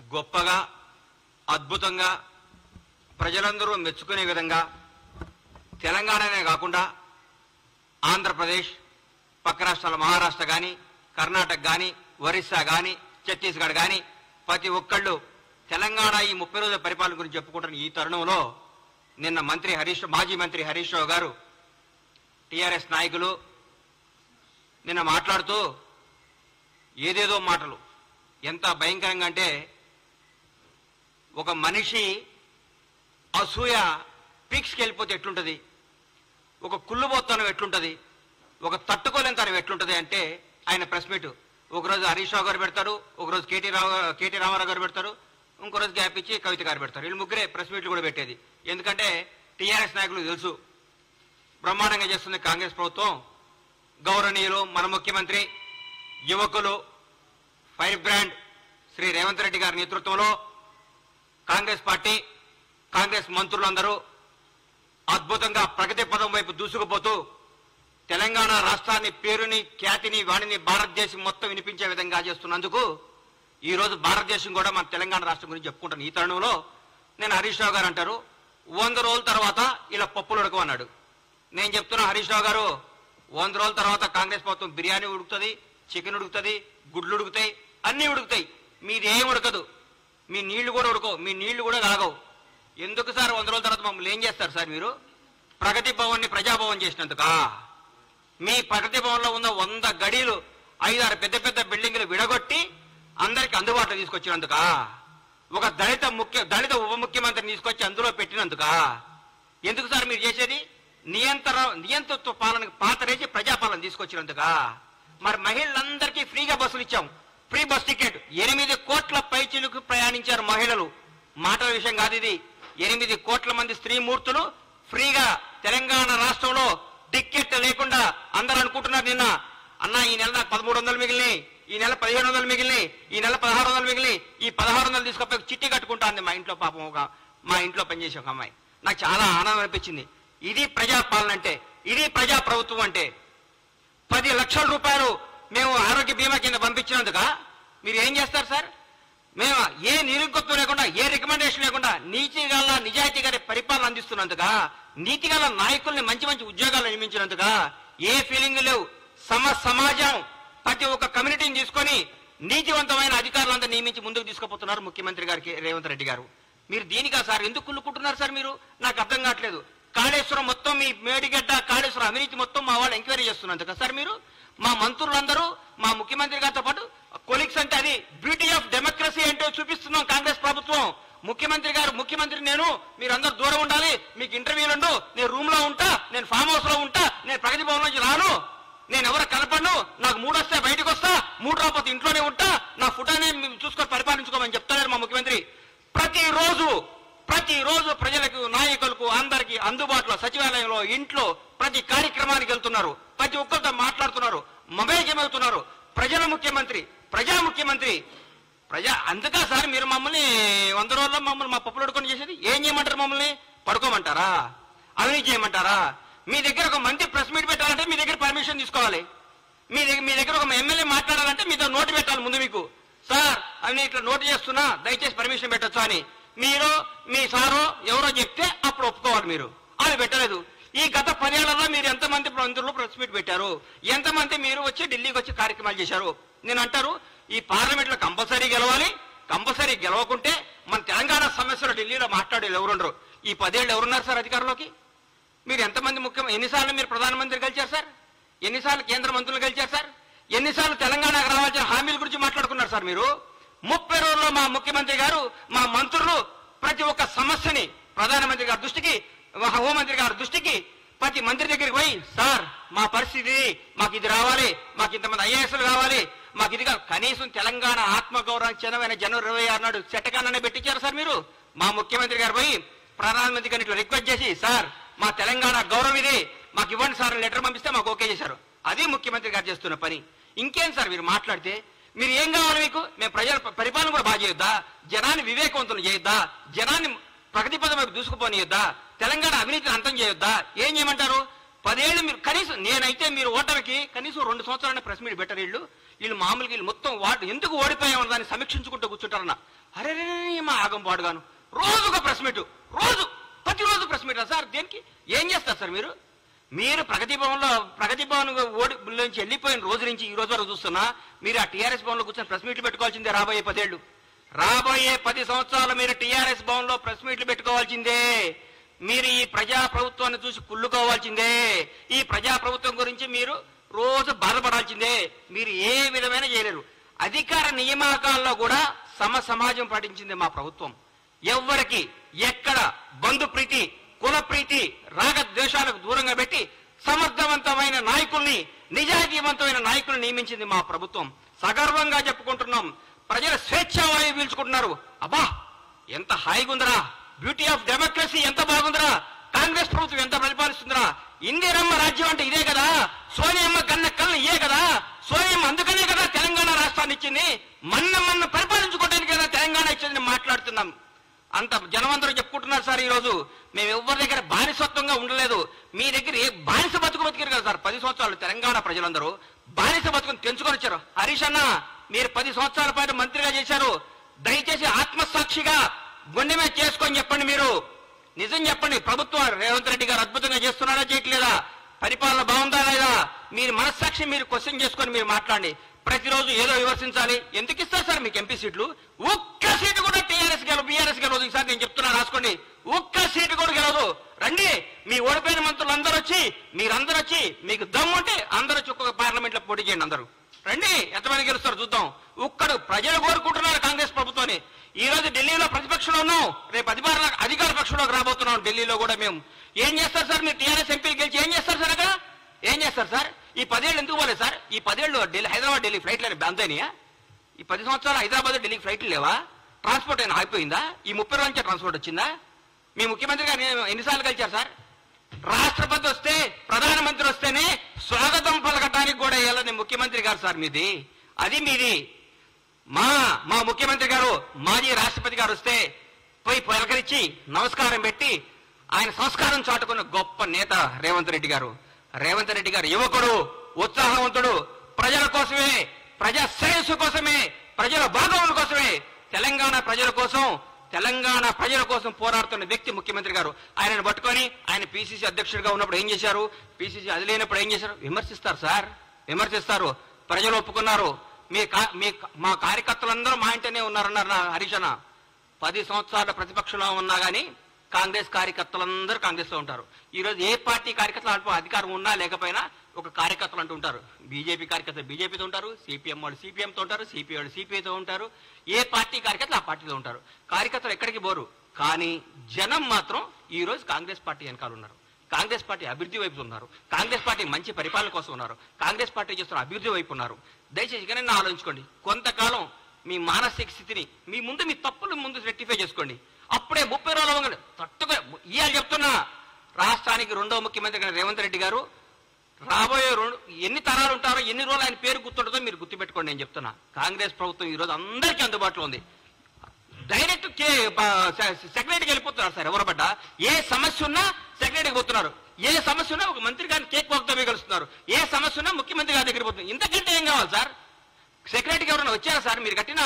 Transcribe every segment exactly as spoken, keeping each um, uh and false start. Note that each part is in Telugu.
గొప్పగా అద్భుతంగా ప్రజలందరూ మెచ్చుకునే విధంగా తెలంగాణనే కాకుండా ఆంధ్రప్రదేశ్, పక్క రాష్ట్రాల మహారాష్ట్ర కానీ, కర్ణాటక కానీ, ఒరిస్సా కానీ, ఛత్తీస్గఢ్ కానీ ప్రతి ఒక్కళ్ళు తెలంగాణ ఈ ముప్పై రోజుల పరిపాలన గురించి చెప్పుకుంటున్న ఈ తరుణంలో నిన్న మంత్రి హరీష్ మాజీ మంత్రి హరీష్ రావు గారు టీఆర్ఎస్ నాయకులు నిన్న మాట్లాడుతూ ఏదేదో మాటలు ఎంత భయంకరంగా అంటే ఒక మనిషి అసూయ పీక్స్కి వెళ్ళిపోతే ఎట్లుంటుంది, ఒక కుళ్ళుబోత్తనం ఎట్లుంటుంది, ఒక తట్టుకోలేనితనం ఎట్లుంటుంది అంటే ఆయన ప్రెస్ మీట్ ఒకరోజు హరీష్ రావు గారు పెడతారు, ఒకరోజు కేటీ రావు కేటీ రామారావు గారు పెడతారు, ఇంకో రోజు గ్యాప్ ఇచ్చి కవిత గారు పెడతారు. వీళ్ళు ముగ్గురే ప్రెస్ మీట్లు కూడా పెట్టేది. ఎందుకంటే టీఆర్ఎస్ నాయకులు తెలుసు బ్రహ్మాండంగా చేస్తుంది కాంగ్రెస్ ప్రభుత్వం. గౌరవనీయులు మన ముఖ్యమంత్రి యువకులు ఫైర్ బ్రాండ్ శ్రీ రేవంత్ రెడ్డి గారి నేతృత్వంలో కాంగ్రెస్ పార్టీ కాంగ్రెస్ మంత్రులందరూ అద్భుతంగా ప్రగతి పదం వైపు దూసుకుపోతూ తెలంగాణ రాష్ట్రాన్ని పేరుని ఖ్యాతిని వాణిని భారతదేశం మొత్తం వినిపించే విధంగా చేస్తున్నందుకు ఈ రోజు భారతదేశం కూడా మన తెలంగాణ రాష్ట్రం గురించి చెప్పుకుంటాను. ఈ తరుణంలో నేను హరీష్ రావు గారు అంటారు వంద రోజుల తర్వాత ఇలా పప్పులు ఉడకమన్నాడు. నేను చెప్తున్నా హరీష్ రావు గారు, వంద రోజుల తర్వాత కాంగ్రెస్ ప్రభుత్వం బిర్యానీ ఉడుకుతుంది, చికెన్ ఉడుకుతుంది, గుడ్లు ఉడుకుతాయి, అన్నీ ఉడుకుతాయి. మీది ఏం ఉడకదు, మీ నీళ్లు కూడా ఉడకవు, మీ నీళ్లు కూడా కాగవు. ఎందుకు సార్ వంద రోజుల తర్వాత మమ్మల్ని ఏం చేస్తారు సార్ మీరు? ప్రగతి భవన్ని ప్రజాభవన్ చేసినందుకా? మీ ప్రగతి భవన్లో ఉన్న వంద గడీలు ఐదారు పెద్ద పెద్ద బిల్డింగ్లు విడగొట్టి అందరికి అందుబాటులో తీసుకొచ్చినందుకా? ఒక దళిత ముఖ్య దళిత ఉప ముఖ్యమంత్రిని తీసుకొచ్చి అందులో పెట్టినందుకా? ఎందుకు సార్ మీరు చేసేది? నియంత్రణ నియంతృత్వ పాలనకు పాతరేసి ప్రజాపాలన తీసుకొచ్చినందుకా? మరి మహిళలందరికీ ఫ్రీగా బస్సులు ఇచ్చాం, ఫ్రీ బస్ టికెట్. ఎనిమిది కోట్ల పైచిలకు ప్రయాణించారు మహిళలు. మాటల విషయం కాదు ఇది. ఎనిమిది కోట్ల మంది స్త్రీమూర్తులు ఫ్రీగా తెలంగాణ రాష్ట్రంలో టికెట్ లేకుండా అందరూ అనుకుంటున్నారు నిన్న, అన్న ఈ నెల నాకు పదమూడు వందలు మిగిలినాయి, ఈ నెల పదిహేను వందలు మిగిలినాయి, ఈ నెల పదహారు వందలు మిగిలినాయి, ఈ పదహారు వందలు తీసుకపోయి చిట్టి కట్టుకుంటాను మా ఇంట్లో పాపం ఒక మా ఇంట్లో పనిచేసే ఒక అమ్మాయి. నాకు చాలా ఆనందం అనిపించింది. ఇది ప్రజాపాలన అంటే, ఇది ప్రజా ప్రభుత్వం అంటే. పది లక్షల రూపాయలు మేము ఆరోగ్య బీమా కింద పంపించినందుక మీరు ఏం చేస్తారు సార్? మేము ఏ నిరుంకత్వం లేకుండా, ఏ రికమెండేషన్ లేకుండా నీతి గల నిజాయితీ గారి పరిపాలన అందిస్తున్నందుక, నీతి గల నాయకుల్ని మంచి మంచి ఉద్యోగాలు నియమించినందుక ఏ ఫీలింగ్ లేవు. సమ సమాజం ప్రతి ఒక్క కమ్యూనిటీని తీసుకొని నీతివంతమైన అధికారులంతా నియమించి ముందుకు తీసుకుపోతున్నారు ముఖ్యమంత్రి గారికి రేవంత్ రెడ్డి గారు. మీరు దీనికా సార్ ఎందుకు కుళ్ళుకుంటున్నారు సార్? మీరు నాకు అర్థం కావట్లేదు. కాళేశ్వరం మొత్తం మీ మేడిగడ్డ కాళేశ్వరం అవినీతి మొత్తం మా వాళ్ళు ఎంక్వైరీ చేస్తున్నందుక సార్ మీరు? మా మంత్రులందరూ మా ముఖ్యమంత్రి గారితో పాటు కొలీగ్స్ అంటే అది బ్యూటీ ఆఫ్ డెమోక్రసీ అంటే చూపిస్తున్నాం కాంగ్రెస్ ప్రభుత్వం. ముఖ్యమంత్రి గారు ముఖ్యమంత్రి నేను, మీరందరూ దూరం ఉండాలి, మీకు ఇంటర్వ్యూలు ఉండు, నేను రూమ్ లో ఉంటా, నేను ఫామ్ హౌస్ లో ఉంటా, నేను ప్రగతి భవన్ నుంచి రాను, నేను ఎవరు కలపను, నాకు మూడు వస్తే బయటకు వస్తా, మూడు రాకపోతే ఇంట్లోనే ఉంటా, నా ఫుటానే చూసుకొని పరిపాలించుకోమని చెప్తారు మా ముఖ్యమంత్రి. ప్రతిరోజు ప్రతిరోజు ప్రజలకు నాయకులకు అందరికీ అందుబాటులో సచివాలయంలో ఇంట్లో ప్రతి కార్యక్రమానికి వెళ్తున్నారు, ప్రతి ఒక్కరితో మాట్లాడుతున్నారు, మమేకమవుతున్నారు. ప్రజల ముఖ్యమంత్రి, ప్రజా ముఖ్యమంత్రి, ప్రజా అందుకా సార్ మీరు మమ్మల్ని వంద రోజుల్లో మమ్మల్ని మా పప్పులు అడుకొని చేసేది? ఏం చేయమంటారు? మమ్మల్ని పడుకోమంటారా? అవినీతి చేయమంటారా? మీ దగ్గర ఒక మంత్రి ప్రెస్ మీట్ పెట్టాలంటే మీ దగ్గర పర్మిషన్ తీసుకోవాలి. మీ దగ్గర మీ దగ్గర ఒక ఎమ్మెల్యే మాట్లాడాలంటే మీతో నోటు పెట్టాలి ముందు. మీకు సార్ అని ఇట్లా నోటు చేస్తున్నా దయచేసి పర్మిషన్ పెట్టొచ్చు అని మీరు మీ సారో ఎవరో చెప్తే అప్పుడు ఒప్పుకోవాలి. మీరు అది పెట్టలేదు. ఈ గత పదేళ్లలో మీరు ఎంతమంది మంత్రులు ప్రెస్ మీట్ పెట్టారు? ఎంతమంది మీరు వచ్చి ఢిల్లీకి వచ్చి కార్యక్రమాలు చేశారు? నేను అంటారు ఈ పార్లమెంట్ లో కంపల్సరీ గెలవాలి, కంపల్సరీ గెలవకుంటే మన తెలంగాణ సమస్యలు ఢిల్లీలో మాట్లాడేది ఎవరుండరు. ఈ పదేళ్ళు ఎవరున్నారు సార్ అధికారంలోకి? మీరు ఎంతమంది ముఖ్యం ఎన్నిసార్లు మీరు ప్రధానమంత్రి గెలిచారు సార్? ఎన్నిసార్లు కేంద్ర మంత్రులు గెలిచారు సార్? ఎన్నిసార్లు తెలంగాణకు రావాల్సిన హామీల గురించి మాట్లాడుకున్నారు సార్ మీరు? ముప్పై రోజుల్లో మా ముఖ్యమంత్రి గారు మా మంత్రులు ప్రతి ఒక్క సమస్యని ప్రధానమంత్రి గారి దృష్టికి, హోంమంత్రి గారి దృష్టికి, ప్రతి మంత్రి దగ్గరికి పోయి సార్ మా పరిస్థితి, మాకు ఇది రావాలి, మాకు ఇంతమంది ఐఏఎస్లు కావాలి, మాకు ఇది కనీసం తెలంగాణ ఆత్మగౌరవానికి చెందమైన జనవరి ఇరవై ఆరు నాడు చట్టకాలనే పెట్టించారు సార్ మీరు. మా ముఖ్యమంత్రి గారు పోయి ప్రధానమంత్రి గారిని ఇట్లా రిక్వెస్ట్ చేసి సార్ మా తెలంగాణ గౌరవం ఇది, మాకు ఇవ్వండి సార్ లెటర్ పంపిస్తే మాకు ఓకే చేశారు. అది ముఖ్యమంత్రి గారు చేస్తున్న పని. ఇంకేం సార్ మీరు మాట్లాడితే? మీరు ఏం కావాలి మీకు? మేము ప్రజల పరిపాలన కూడా బాగా చేయొద్దా? జనాన్ని వివేకవంతులు చేయొద్దా? జనాన్ని ప్రగతి పదం వైపు దూసుకుపోనియొద్దా? తెలంగాణ అవినీతిని అంతం చేయొద్దా? ఏం చేయమంటారు? పదేళ్ళు మీరు కనీసం, నేనైతే మీరు ఓటమికి కనీసం రెండు సంవత్సరాల ప్రెస్ మీట్ బెటర్. వీళ్ళు వీళ్ళు మామూలుగా వీళ్ళు మొత్తం వాటి ఎందుకు ఓడిపోయామని దాన్ని సమీక్షించుకుంటూ కూర్చుంటారన్న. అరే మా ఆగం పాడుగాను రోజు ఒక ప్రెస్ మీట్, రోజు ప్రతిరోజు ప్రెస్ మీట్ సార్. దేనికి ఏం చేస్తారు సార్ మీరు? మీరు ప్రగతి భవన్లో ప్రగతి భవన్ ఓడి నుంచి వెళ్ళిపోయిన రోజు నుంచి ఈ రోజు వరకు చూస్తున్నా మీరు ఆ టీఆర్ఎస్ భవన్లో కూర్చొని ప్రెస్ మీట్లు పెట్టుకోవాల్సిందే. రాబోయే పదేళ్లు రాబోయే పది సంవత్సరాలు మీరు టీఆర్ఎస్ భవన్లో ప్రెస్ మీట్లు పెట్టుకోవాల్సిందే. మీరు ఈ ప్రజా ప్రభుత్వాన్ని చూసి కుళ్ళుకోవాల్సిందే. ఈ ప్రజా ప్రభుత్వం గురించి మీరు రోజు బాధపడాల్సిందే. మీరు ఏ విధమైన చేయలేరు. అధికార నియామకాల్లో కూడా సమ సమాజం పాటించింది మా ప్రభుత్వం. ఎవ్వరికి ఎక్కడ బంధు ప్రీతి, కుల ప్రీతి, రాగ ద్వేషాలకు దూరంగా పెట్టి సమర్థవంతమైన నాయకుల్ని, నిజాయితీవంతమైన నాయకుల్ని నియమించింది మా ప్రభుత్వం. సగర్వంగా చెప్పుకుంటున్నాం. ప్రజల స్వేచ్ఛావాయువు పీల్చుకుంటున్నారు. అబ్బా ఎంత హాయిగా ఉందరా, బ్యూటీ ఆఫ్ డెమోక్రసీ ఎంత బాగుందిరా, కాంగ్రెస్ ప్రభుత్వం ఎంత పరిపాలిస్తుందిరా. ఇందిరమ్మ రాజ్యం అంటే ఇదే కదా, సోనియమ్మ కన్న కళ్ళు ఇదే కదా. సోనియమ్మ అందుకనే కదా తెలంగాణ రాష్ట్రాన్ని ఇచ్చింది. మన్న మన్న పరిపాలించుకోవడానికి కదా తెలంగాణ ఇచ్చింది మాట్లాడుతున్నాం. అంత జనమందరూ చెప్పుకుంటున్నారు సార్. ఈ రోజు మేము ఎవరి దగ్గర బానిసత్వంగా ఉండలేదు. మీ దగ్గర ఏ బానిస బతుకు బతికారు కదా సార్. పది సంవత్సరాలు తెలంగాణ ప్రజలందరూ బానిస బతుకుని తెంచుకొని వచ్చారు. హరీష్ అన్న మీరు పది సంవత్సరాల పాటు మంత్రిగా చేశారు. దయచేసి ఆత్మసాక్షిగా గుండె మీద చేసుకొని చెప్పండి. మీరు నిజం చెప్పండి. ప్రభుత్వం రేవంత్ రెడ్డి గారు అద్భుతంగా చేస్తున్నారా చేయట్లేదా? పరిపాలన బాగుందా లేదా? మీరు మనస్సాక్షి మీరు క్వశ్చన్ చేసుకొని మీరు మాట్లాడండి. ప్రతిరోజు ఏదో విమర్శించాలి. ఎందుకు ఇస్తారు సార్ మీకు ఎంపీ సీట్లు? ఒక్క సీటు కూడా టీఆర్ఎస్ గెలవు, బీఆర్ఎస్ గెలవదు. ఈసారి నేను చెప్తున్నా రాసుకోండి. ఒక్క సీటు కూడా గెలవదు. రండి మీ ఓడిపోయిన మంత్రులు అందరూ వచ్చి, మీరందరూ వచ్చి, మీకు దమ్ముంటే అందరూ వచ్చి ఒక్కొక్క పార్లమెంట్ లో పోటీ చేయండి. అందరూ రండి, ఎంతమంది గెలుస్తారు చూద్దాం. ఒక్కడు ప్రజలు కోరుకుంటున్నారు కాంగ్రెస్ ప్రభుత్వాన్ని. ఈ రోజు ఢిల్లీలో ప్రతిపక్షంలో ఉన్నాం, రేపు అధికార అధికార పక్షంలోకి రాబోతున్నాం. ఢిల్లీలో కూడా మేము ఏం చేస్తారు సార్? మీరు టీఆర్ఎస్ ఎంపీలు గెలిచి ఏం చేస్తారు సార్? అక్కడ ఏం చేస్తారు సార్? ఈ పదేళ్ళు ఎందుకు పోలేదు సార్? ఈ పదేళ్ళు ఢిల్లీ హైదరాబాద్ ఢిల్లీ ఫ్లైట్లు అంతేనియా? ఈ పది సంవత్సరాలు హైదరాబాద్ ఢిల్లీకి ఫ్లైట్లు లేవా? ట్రాన్స్పోర్ట్ అయినా ఆగిపోయిందా? ఈ ముప్పై రోజుల నుంచి ట్రాన్స్పోర్ట్ వచ్చిందా? మీ ముఖ్యమంత్రి గారు ఎన్నిసార్లు కలిచారు సార్? రాష్ట్రపతి వస్తే, ప్రధానమంత్రి వస్తేనే స్వాగతం పలకటానికి కూడా వెళ్ళని ముఖ్యమంత్రి గారు సార్ మీది. అది మీది. మా మా ముఖ్యమంత్రి గారు మాజీ రాష్ట్రపతి గారు వస్తే పోయి పలకరించి నమస్కారం పెట్టి ఆయన సంస్కారం చాటుకున్న గొప్ప నేత రేవంత్ రెడ్డి గారు. రేవంత్ రెడ్డి గారు యువకుడు, ఉత్సాహవంతుడు, ప్రజల కోసమే, ప్రజా శ్రేయస్సు కోసమే, ప్రజల బాగోగుల కోసమే, తెలంగాణ ప్రజల కోసం తెలంగాణ ప్రజల కోసం పోరాడుతున్న వ్యక్తి ముఖ్యమంత్రి గారు. ఆయనను పట్టుకొని ఆయన పిసిసి అధ్యక్షుడిగా ఉన్నప్పుడు ఏం చేశారు, పిసిసి అది లేనప్పుడు ఏం చేశారు? విమర్శిస్తారు సార్, విమర్శిస్తారు. ప్రజలు ఒప్పుకున్నారు. మీ మీ మా కార్యకర్తలందరూ మా ఇంటనే ఉన్నారన్నారు హరీష్ అన్న. పది సంవత్సరాల ప్రతిపక్షంలో ఉన్నా కానీ కాంగ్రెస్ కార్యకర్తలందరూ కాంగ్రెస్ లో ఉంటారు. ఈ రోజు ఏ పార్టీ కార్యకర్తలు అధికారం ఉన్నా లేకపోయినా ఒక కార్యకర్తలు అంటూ ఉంటారు. బీజేపీ కార్యకర్తలు బీజేపీతో ఉంటారు, సిపిఎం వాళ్ళు సిపిఎంతో ఉంటారు, సిపిఐ వాళ్ళు సిపిఐతో ఉంటారు. ఏ పార్టీ కార్యకర్తలు ఆ పార్టీలో ఉంటారు. కార్యకర్తలు ఎక్కడికి పోరు. కానీ జనం మాత్రం ఈ రోజు కాంగ్రెస్ పార్టీ వెనకాల ఉన్నారు. కాంగ్రెస్ పార్టీ అభివృద్ధి వైపు ఉన్నారు. కాంగ్రెస్ పార్టీ మంచి పరిపాలన కోసం ఉన్నారు. కాంగ్రెస్ పార్టీ చేస్తున్న అభివృద్ధి వైపు ఉన్నారు. దయచేసి ఇకనైనా ఆలోచించుకోండి. కొంతకాలం మీ మానసిక స్థితిని మీ ముందు మీ తప్పులు ముందు రెక్టిఫై చేసుకోండి. అప్పుడే ముప్పై రోజుల తట్టుగా ఇవాళ చెప్తున్నా, రాష్ట్రానికి రెండో ముఖ్యమంత్రి రేవంత్ రెడ్డి గారు రాబోయే రెండు ఎన్ని తరాలు ఉంటారో, ఎన్ని రోజులు ఆయన పేరు గుర్తుంటుందో మీరు గుర్తుపెట్టుకోండి. నేను చెప్తున్నా, కాంగ్రెస్ ప్రభుత్వం ఈ రోజు అందరికీ అందుబాటులో ఉంది. డైరెక్ట్ సెక్రటరీకి వెళ్ళిపోతున్నారు సార్. ఎవరు పడ్డా ఏ సమస్య ఉన్నా సెక్రటరీకి పోతున్నారు. ఏ సమస్య ఉన్నా ఒక మంత్రి గారిని కేక్ వాక్తో కలుస్తున్నారు. ఏ సమస్య ఉన్నా ముఖ్యమంత్రి గారి దగ్గర పోతున్నారు. ఇంతకంటే ఏం కావాలి సార్? సెక్రటరీకి ఎవరైనా వచ్చారా సార్? మీరు కట్టిన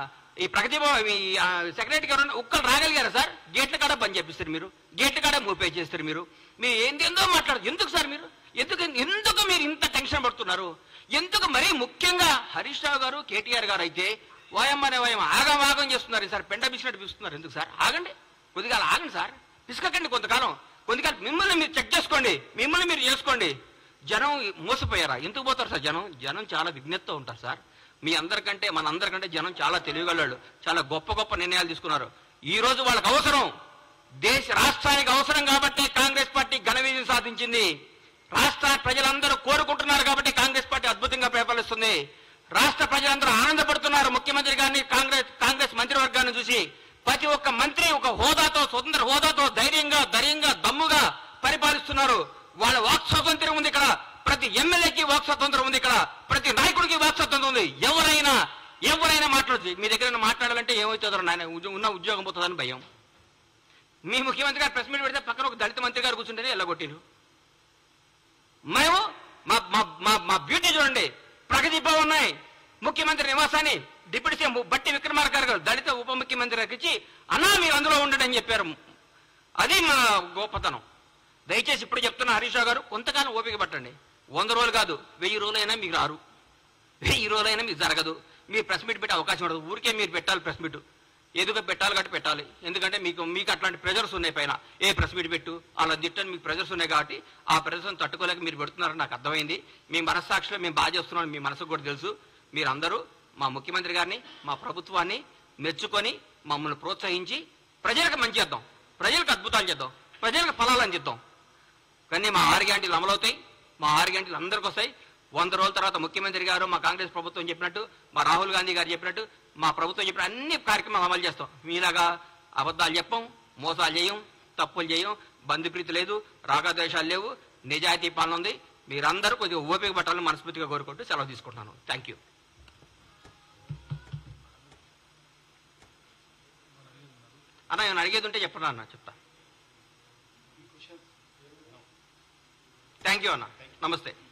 ఈ ప్రగతి సెక్రటరీకి ఎవరైనా ఒక్కరు రాగలిగారా సార్? గేట్ల కాడ బంద్ చేపిస్తారు మీరు, గేట్ల కాడ మూపే చేస్తారు మీరు. మీరు ఏందేందో మాట్లాడదు. ఎందుకు సార్ మీరు ఎందుకు ఎందుకు మీరు ఇంత టెన్షన్ పడుతున్నారు? ఎందుకు? మరీ ముఖ్యంగా హరీష్ రావు గారు, కేటీఆర్ గారు అయితే వాయమ్మనే వాయమ్మ ఆగం ఆగం చేస్తున్నారు సార్. పెంట పిసినట్టు పిస్తున్నారు. ఎందుకు సార్? ఆగండి, కొద్దిగా ఆగండి సార్. పిసుకకండి కొంతకాలం. కొంతకాలం మిమ్మల్ని మీరు చెక్ చేసుకోండి, మిమ్మల్ని మీరు చేసుకోండి. జనం మోసపోయారా? ఎందుకు పోతారు సార్ జనం? జనం చాలా విజ్ఞతతో ఉంటారు సార్. మీ అందరికంటే మన అందరికంటే జనం చాలా తెలివిగలవాళ్ళు. చాలా గొప్ప గొప్ప నిర్ణయాలు తీసుకున్నారు. ఈ రోజు వాళ్ళకి అవసరం, దేశ రాష్ట్రానికి అవసరం కాబట్టి కాంగ్రెస్ పార్టీ ఘన విజయం సాధించింది. రాష్ట్ర ప్రజలందరూ కోరుకుంటున్నారు కాబట్టి కాంగ్రెస్ పార్టీ అద్భుతంగా పరిపాలిస్తుంది. రాష్ట్ర ప్రజలందరూ ఆనందపడుతున్నారు ముఖ్యమంత్రి గారిని, కాంగ్రెస్ కాంగ్రెస్ మంత్రివర్గాన్ని చూసి. ప్రతి ఒక్క మంత్రి ఒక హోదాతో, స్వతంత్ర హోదాతో ధైర్యంగా ధైర్యంగా దమ్ముగా పరిపాలిస్తున్నారు. వాళ్ళ వాక్ స్వాతంత్ర్యం ఉంది ఇక్కడ. ప్రతి ఎమ్మెల్యేకి వాక్ స్వాతంత్రం ఉంది ఇక్కడ. ప్రతి నాయకుడికి వాక్ స్వాతంత్రం ఉంది. ఎవరైనా ఎవరైనా మాట్లాడచ్చు. మీ దగ్గర మాట్లాడాలంటే ఏమవుతుందో నాయన ఉన్న ఉద్యోగం పోతుందని భయం. మీ ముఖ్యమంత్రి గారు ప్రెస్ మీట్ పెడితే పక్కన ఒక దళిత మంత్రి గారు కూర్చుంటేనే ఎల్లగొట్టిరు. మేము మా మా మా బ్యూటీ చూడండి. ప్రగతి భవన్ ఉన్నాయి, ముఖ్యమంత్రి నివాసాన్ని డిప్యూటీ సీఎం బట్టి విక్రమార్క గారు దళిత ఉప ముఖ్యమంత్రి గారికి ఇచ్చి అన్నా మీరు అందులో ఉండండి అని చెప్పారు. అది మా గొప్పతనం. దయచేసి ఇప్పుడు చెప్తున్న హరీష్ రావు గారు కొంతకాలం ఓపిక పట్టండి. వంద రోజులు కాదు, వెయ్యి రోజులైనా మీకు రారు, వెయ్యి రోజులైనా మీకు జరగదు. మీరు ప్రెస్ మీట్ పెట్టే అవకాశం ఉండదు. ఊరికే మీరు పెట్టాలి ప్రెస్ మీట్, ఎదుగు పెట్టాలి కాబట్టి పెట్టాలి. ఎందుకంటే మీకు మీకు అట్లాంటి ప్రెజర్స్ ఉన్నాయి పైన. ఏ ప్రెస్ మీట్ పెట్టు అలా తిట్టని మీకు ప్రెజర్స్ ఉన్నాయి కాబట్టి ఆ ప్రెజర్స్ని తట్టుకోలేక మీరు పెడుతున్నారని నాకు అర్థమైంది. మీ మనస్సాక్షిలో మేము బాగా చేస్తున్నాం, మీ మనసుకు కూడా తెలుసు. మీరందరూ మా ముఖ్యమంత్రి గారిని, మా ప్రభుత్వాన్ని మెచ్చుకొని మమ్మల్ని ప్రోత్సహించి ప్రజలకు మంచి చేద్దాం, ప్రజలకు అద్భుతాలు చేద్దాం, ప్రజలకు ఫలాలు అందిద్దాం. కానీ మా ఆరు గ్యారెంటీలు అమలవుతాయి, మా ఆరు గ్యారెంటీలు అందరికీ వస్తాయి. వంద రోజుల తర్వాత ముఖ్యమంత్రి గారు, మా కాంగ్రెస్ ప్రభుత్వం చెప్పినట్టు, మా రాహుల్ గాంధీ గారు చెప్పినట్టు, మా ప్రభుత్వం చెప్పిన అన్ని కార్యక్రమాలు అమలు చేస్తాం. మీలాగా అబద్ధాలు చెప్పం, మోసాలు చేయం, తప్పులు చేయం, బంధుప్రీతి లేదు, రాగద్వేషాలు లేవు, నిజాయితీ పాలన ఉంది. మీరందరూ కొద్దిగా ఓపిక పట్టాలని మనస్ఫూర్తిగా కోరుకుంటూ సెలవు తీసుకుంటున్నాను. Thank you. అన్న నేను అడిగేది ఉంటే చెప్పరా అన్న, చెప్తా. థ్యాంక్ యూ అన్న, నమస్తే.